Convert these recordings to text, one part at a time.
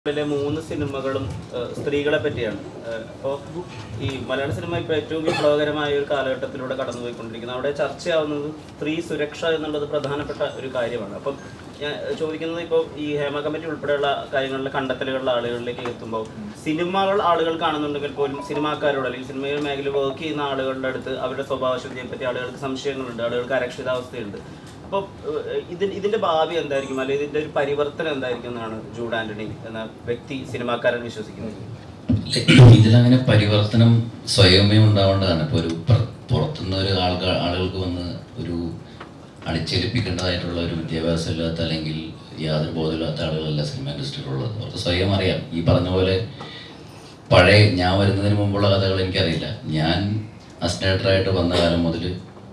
ിലെ 3 സിനിമകളും സ്ത്രീകളെ പറ്റിയാണ്. അപ്പോൾ ഈ മലയാള സിനിമ ഇപ്പോൾ ഏറ്റവും വിപ്ലവകരമായ ഒരു കാലഘട്ടത്തിലൂടെ കടന്നുപോയിക്കൊണ്ടിരിക്കുന്നത്. അവിടെ ചർച്ചയാവുന്നത് സ്ത്രീ സുരക്ഷ എന്നുള്ളത് പ്രധാനപ്പെട്ട ഒരു കാര്യമാണ്. അപ്പം ഞാൻ ചോദിക്കുന്നത്, ഇപ്പോൾ ഈ ഹേമ കമ്മിറ്റി ഉൾപ്പെടെയുള്ള കാര്യങ്ങളിലെ കണ്ടെത്തലുകളിലെ ആളുകളിലേക്ക് എത്തുമ്പോൾ സിനിമകൾ ആളുകൾ കാണുന്നുണ്ടെങ്കിൽ പോലും സിനിമാക്കാരോട് അല്ലെങ്കിൽ സിനിമയിൽ മേഖല വർക്ക് ചെയ്യുന്ന ആളുകളുടെ അടുത്ത് അവരുടെ സ്വഭാവശുദ്ധിയെ പറ്റി ആളുകൾക്ക് സംശയങ്ങളുണ്ട്, ആളുകൾക്ക് അരക്ഷിതാവസ്ഥയുണ്ട്. അപ്പോൾ ഇതിൻ്റെ ഭാവി എന്തായിരിക്കും, അല്ലെങ്കിൽ ഇതിൻ്റെ ഒരു പരിവർത്തനം എന്തായിരിക്കും എന്നാണ് ജൂഡ് ആൻ്റണി എന്ന വ്യക്തി സിനിമാക്കാരൻ വിശ്വസിക്കുന്നത്? ഇതിലങ്ങനെ പരിവർത്തനം സ്വയമേ ഉണ്ടാവേണ്ടതാണ്. ഇപ്പോൾ ഒരു പുറത്തുനിന്ന് ഒരു ആളുകൾക്ക് വന്ന് ഒരു അടിച്ചേൽപ്പിക്കേണ്ടതായിട്ടുള്ള ഒരു വിദ്യാഭ്യാസം ഇല്ലാത്ത അല്ലെങ്കിൽ യാതൊരു ബോധമില്ലാത്ത ആളുകളല്ല സിനിമ ഇൻഡസ്ട്രിയിലുള്ളത്. അവർക്ക് സ്വയം അറിയാം. ഈ പറഞ്ഞ പോലെ പഴയ ഞാൻ വരുന്നതിന് മുമ്പുള്ള കഥകൾ എനിക്കറിയില്ല. ഞാൻ അസിസ്റ്റൻ്റായിട്ട് വന്ന കാലം മുതൽ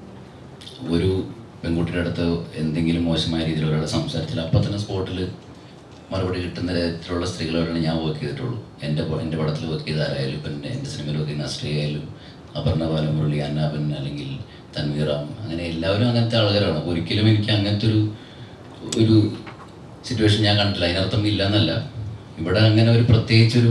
ഒരു പെൺകുട്ടിയുടെ അടുത്ത് എന്തെങ്കിലും മോശമായ രീതിയിൽ ഒരാൾ സംസാരിച്ചാൽ അപ്പം തന്നെ സ്പോട്ടിൽ മറുപടി കിട്ടുന്ന തരത്തിലുള്ള സ്ത്രീകളോടാണ് ഞാൻ വർക്ക് ചെയ്തിട്ടുള്ളൂ. എൻ്റെ പടത്തിൽ വർക്ക് ചെയ്ത ആരായാലും, ഇപ്പം എൻ്റെ സിനിമയിൽ വർക്ക് ചെയ്യുന്ന അശ്രീ ആയാലും, അപർണ ബാലമുരളി, അന്നാപൻ അല്ലെങ്കിൽ തൻവീറാം, അങ്ങനെ എല്ലാവരും അങ്ങനത്തെ ആൾക്കാരാണ്. ഒരിക്കലും എനിക്ക് അങ്ങനത്തെ ഒരു സിറ്റുവേഷൻ ഞാൻ കണ്ടില്ല. അതിനർത്ഥം ഇല്ല എന്നല്ല. ഇവിടെ അങ്ങനെ ഒരു പ്രത്യേകിച്ചൊരു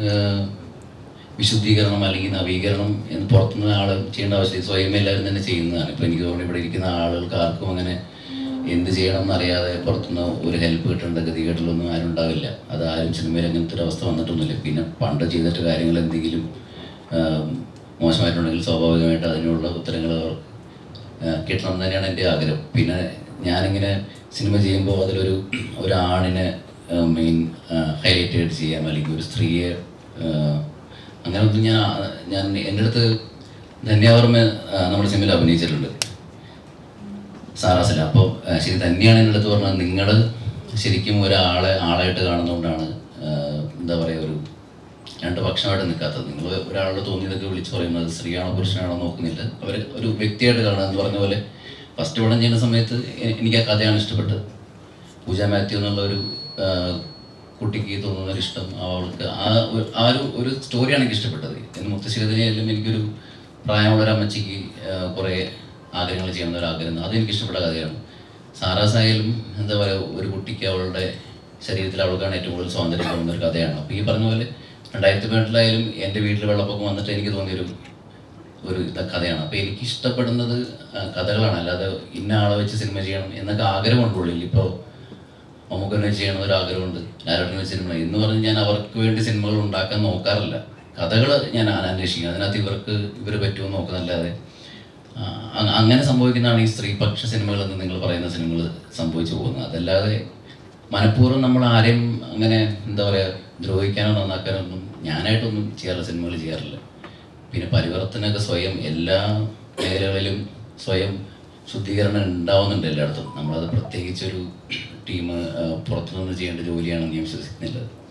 വിശുദ്ധീകരണം അല്ലെങ്കിൽ നവീകരണം എന്ന് പുറത്തുനിന്ന് ആൾ ചെയ്യേണ്ട ആവശ്യം സ്വയം എല്ലാവരും തന്നെ ചെയ്യുന്നതാണ്. ഇപ്പോൾ എനിക്ക് തോന്നുന്നു ഇവിടെ ഇരിക്കുന്ന ആളുകൾക്ക് ആർക്കും അങ്ങനെ എന്ത് ചെയ്യണം എന്നറിയാതെ പുറത്തുനിന്ന് ഒരു ഹെൽപ്പ് കിട്ടേണ്ട ഗതികേട്ടിലൊന്നും ആരും ഉണ്ടാവില്ല. അത് ആരും സിനിമയിൽ അങ്ങനത്തെ ഒരു അവസ്ഥ വന്നിട്ടൊന്നുമില്ല. പിന്നെ പണ്ട് ചെയ്തിട്ട് കാര്യങ്ങൾ എന്തെങ്കിലും മോശമായിട്ടുണ്ടെങ്കിൽ സ്വാഭാവികമായിട്ട് അതിനുള്ള ഉത്തരങ്ങൾ കിട്ടണം എന്ന് തന്നെയാണ് എൻ്റെ ആഗ്രഹം. പിന്നെ ഞാനിങ്ങനെ സിനിമ ചെയ്യുമ്പോൾ ഒരു ആണിനെ മെയിൻ ഹൈലൈറ്റ് ആയിട്ട് ചെയ്യാം, അല്ലെങ്കിൽ ഒരു സ്ത്രീയെ അങ്ങനെയൊന്നും ഞാൻ എൻ്റെ അടുത്ത് ധന്യാവർമ്മ നമ്മുടെ സിനിമയിൽ അഭിനയിച്ചിട്ടുണ്ട്, സാറാസില. അപ്പോൾ ശരി തന്നെയാണ് എൻ്റെ അടുത്ത് പറഞ്ഞത്, നിങ്ങൾ ശരിക്കും ആളായിട്ട് കാണുന്നതുകൊണ്ടാണ് എന്താ പറയുക ഒരു രണ്ട് പക്ഷമായിട്ട് നിൽക്കാത്തത്. നിങ്ങൾ ഒരാളുടെ തോന്നിയതൊക്കെ വിളിച്ച് പറയുന്നത് സ്ത്രീയാണോ പുരുഷനാണോ നോക്കുന്നില്ല, അവർ ഒരു വ്യക്തിയായിട്ട് കാണുക എന്ന് പറഞ്ഞ പോലെ. ഫസ്റ്റ് പടം ചെയ്യുന്ന സമയത്ത് എനിക്ക് ആ കഥയാണ് ഇഷ്ടപ്പെട്ടത്. പൂജ മാത്യു എന്നുള്ള ഒരു കുട്ടിക്ക് തോന്നുന്നൊരു ഇഷ്ടം, അവൾക്ക് ഒരു സ്റ്റോറിയാണ് എനിക്ക് ഇഷ്ടപ്പെട്ടത്. എന്ന് മുത്തശ്ശികതയായാലും എനിക്കൊരു പ്രായമുള്ളൊരു അമ്മച്ചിക്ക് കുറേ ആഗ്രഹങ്ങൾ ചെയ്യണമെന്ന ഒരു ആഗ്രഹം, അതെനിക്ക് ഇഷ്ടപ്പെട്ട കഥയാണ്. സാറാസായാലും എന്താ പറയുക, ഒരു കുട്ടിക്ക് അവളുടെ ശരീരത്തിൽ അവൾക്കാണ് ഏറ്റവും കൂടുതൽ സ്വാതന്ത്ര്യം തോന്നുന്നൊരു കഥയാണ്. അപ്പോൾ ഈ പറഞ്ഞ പോലെ 2018 എൻ്റെ വീട്ടിൽ വെള്ളപ്പൊക്കം വന്നിട്ട് എനിക്ക് തോന്നിയൊരു കഥയാണ്. അപ്പോൾ എനിക്ക് ഇഷ്ടപ്പെടുന്നത് കഥകളാണ്, അല്ലാതെ ഇന്ന ആളെ വെച്ച് സിനിമ ചെയ്യണം എന്നൊക്കെ ആഗ്രഹമുണ്ട് ഉള്ളിൽ. ഇപ്പോൾ നമുക്കെന്നെ ചെയ്യണമെന്നൊരു ആഗ്രഹമുണ്ട്, ലാലേട്ടനെ വെച്ച് സിനിമ എന്ന് പറഞ്ഞ് ഞാൻ അവർക്ക് വേണ്ടി സിനിമകൾ ഉണ്ടാക്കാൻ നോക്കാറില്ല. കഥകൾ ഞാൻ അന്വേഷിക്കും, അതിനകത്ത് ഇവർ പറ്റുമോ നോക്കുന്നല്ലാതെ. അങ്ങനെ സംഭവിക്കുന്നതാണ് ഈ സ്ത്രീപക്ഷ സിനിമകളെന്ന് നിങ്ങൾ പറയുന്ന സിനിമകൾ സംഭവിച്ചു പോകുന്നത്. അതല്ലാതെ മനഃപൂർവ്വം നമ്മൾ ആരെയും അങ്ങനെ എന്താ പറയുക ദ്രോഹിക്കാനോ നന്നാക്കാനോ ഒന്നും ഞാനായിട്ടൊന്നും ചെയ്യാറില്ല, സിനിമകൾ ചെയ്യാറില്ല. പിന്നെ പരിവർത്തനമൊക്കെ സ്വയം എല്ലാ മേഖലകളിലും സ്വയം ശുദ്ധീകരണം ഉണ്ടാവുന്നുണ്ട് എല്ലായിടത്തും. നമ്മളത് പ്രത്യേകിച്ചൊരു ടീം പുറത്തുനിന്ന് ചെയ്യേണ്ട ജോലിയാണെന്ന് ഞാൻ വിശ്വസിക്കുന്നില്ല.